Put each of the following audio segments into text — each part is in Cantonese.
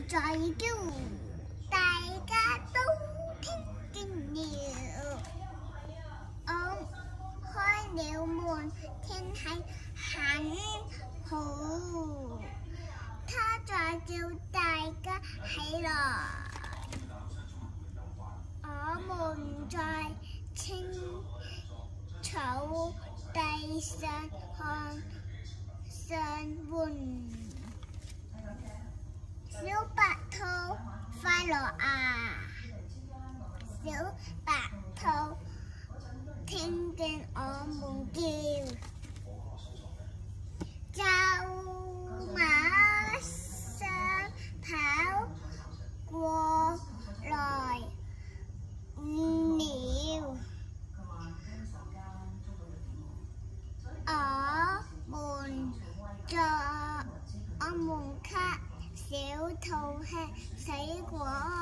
在叫，大家都聽見了。我開了門，天氣很好。他在叫大家起來。我們在青草地上看上玩。小白兔快樂啊！小白兔聽見我們叫，就馬上跑過來了。我們給小兔吃水果。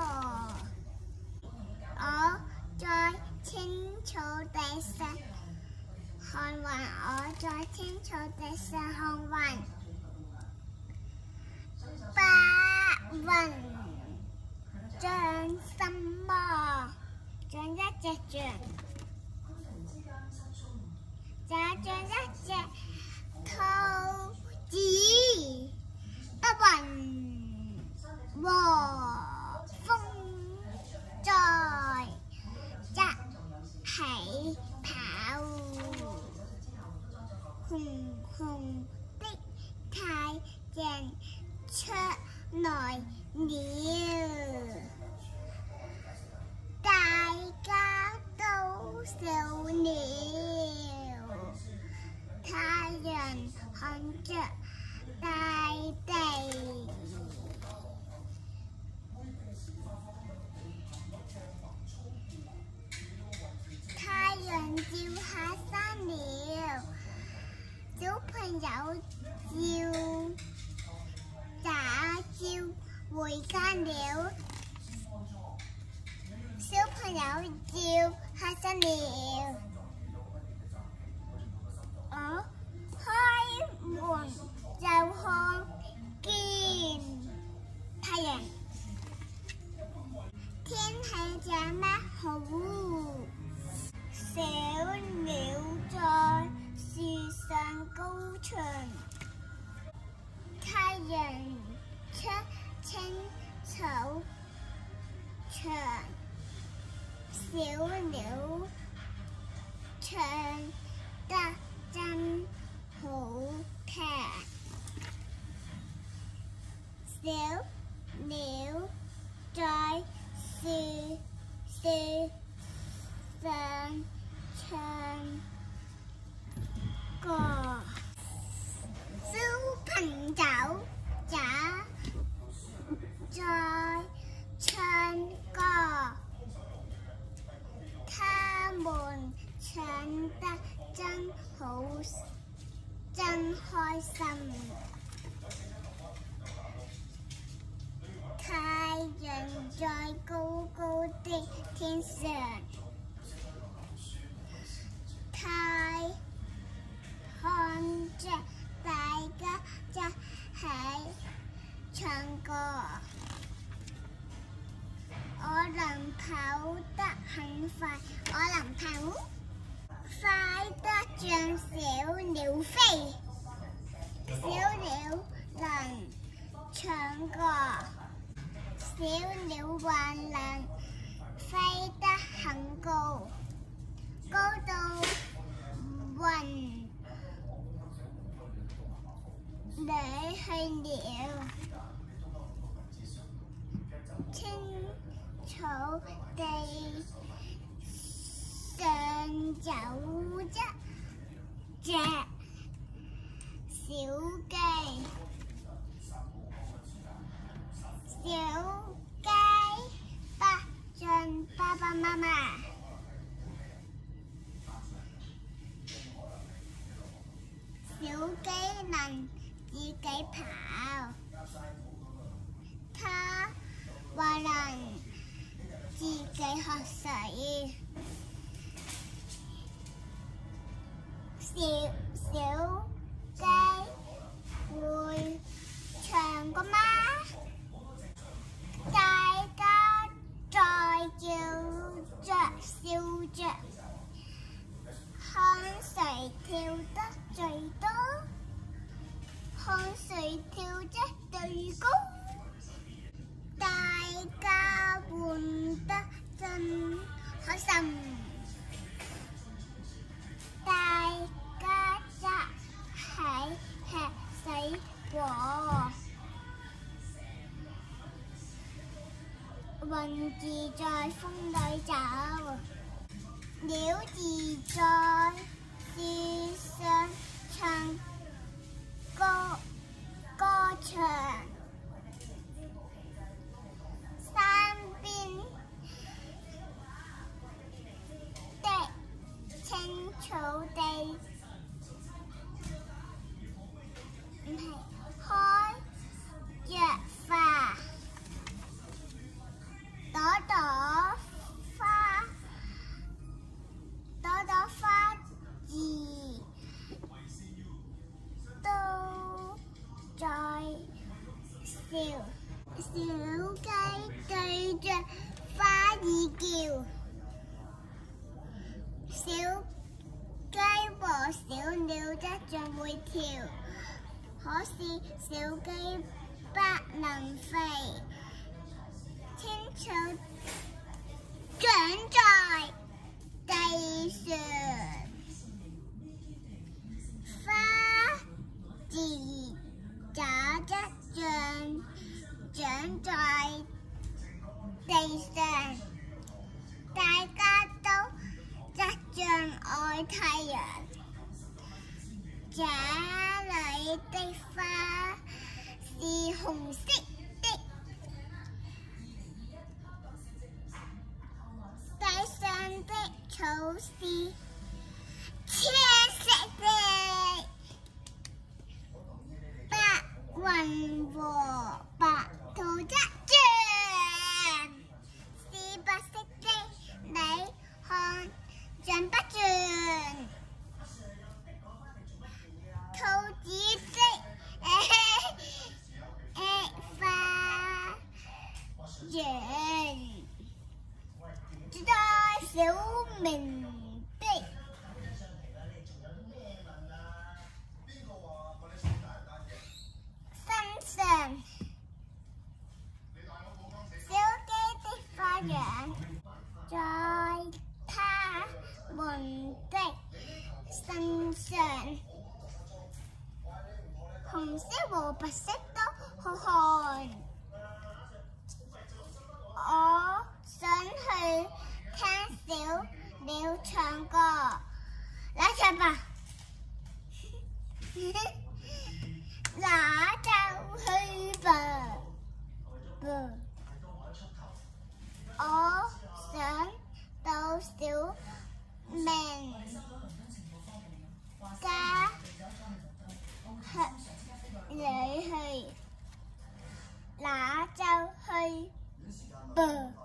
我在青草地上看雲，我在青草地上看雲。白雲像什麼？像一隻象，就像一隻兔子。白雲和風在一起跑，紅紅的太陽出來了，大家都笑了。太陽看着大地，太陽照下山了，小朋友也照回家了，小朋友照下山了。我開門就看見太陽，天氣這麼好。小鳥在樹上高唱，太陽出青草場，小鳥唱得真好聽。小鳥在樹上唱歌，小朋友也在唱歌，他們唱得真好，真開心。太陽在高高的天上，看着大家一起唱歌。我能跑得很快，我能跑快得像小鳥飛，小鳥能唱歌，小鳥還能飛得很高，高到雲裏去了。青草地上有一隻小雞，小雞不像爸爸媽媽，小雞能自己跑，它還能自己喝水。小雞會唱歌嗎？ 看誰跳得最多，看誰跳得最高，大家玩得真開心，大家一起吃水果，雲兒在風裏走，鳥兒在樹上唱歌唱，山邊的青草地開着花，朵朵花兒都在笑，小雞對着花兒叫，小雞和小鳥一樣會跳，可是小雞不能飛，青草長在地上，花兒長在地上，大家都一樣愛太陽。這裏的花是紅色的，地上的草是青色的，白雲和白兔一樣是白色的，你看像不像？兔子的花樣在小明的身上，小雞的花樣在它們的身上，紅色和白色都好看。我想去聽小鳥唱歌，來唱吧。那就去吧。我想到小明家裏去，那就去吧。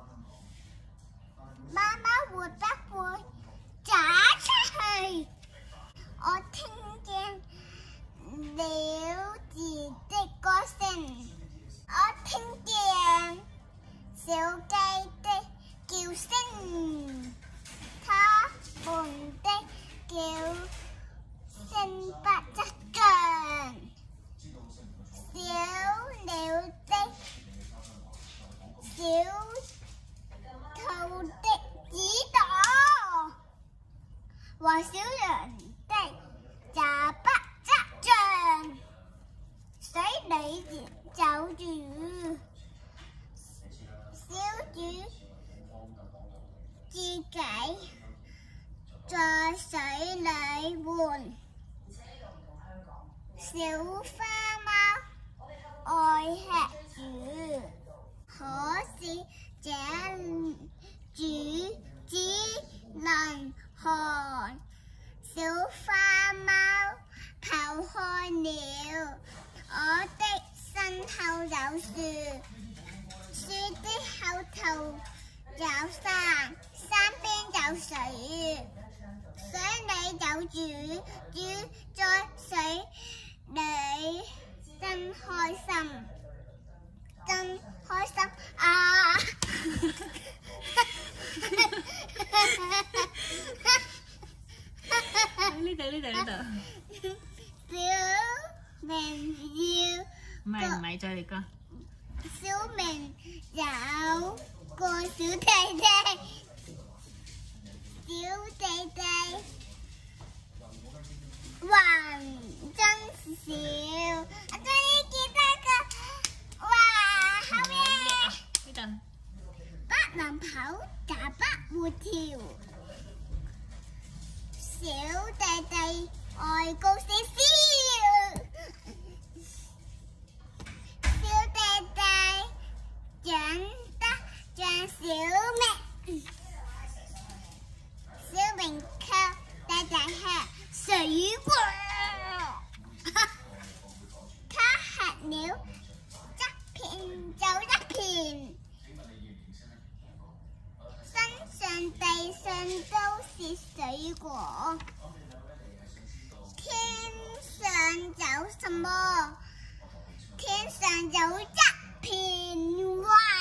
媽媽會不會走出去？我聽見鳥兒的歌聲，我聽見小雞的叫聲，它們的叫聲不一樣。小鳥的小兔的耳朵和小羊的就不一樣，水裏走住，小魚自己在水裏玩，小花貓愛吃魚，可是這魚只能看。小花貓跑開了，我的身後有樹，樹的後頭有山，山邊有水，水裏有魚，魚在水裏真開心，真開心啊！ 呢度呢度呢度。 小明要唔係，再嚟個。 小明有個小弟弟，小弟弟還真少。我終於見到個，哇！後面呢度。 不能跑，也不會跳。小弟弟愛高聲笑，小弟弟長得像小明，小明卻大大吃水果，他吃了一片就一片，身上地上都是水果。天上有什麼？天上有一片雲。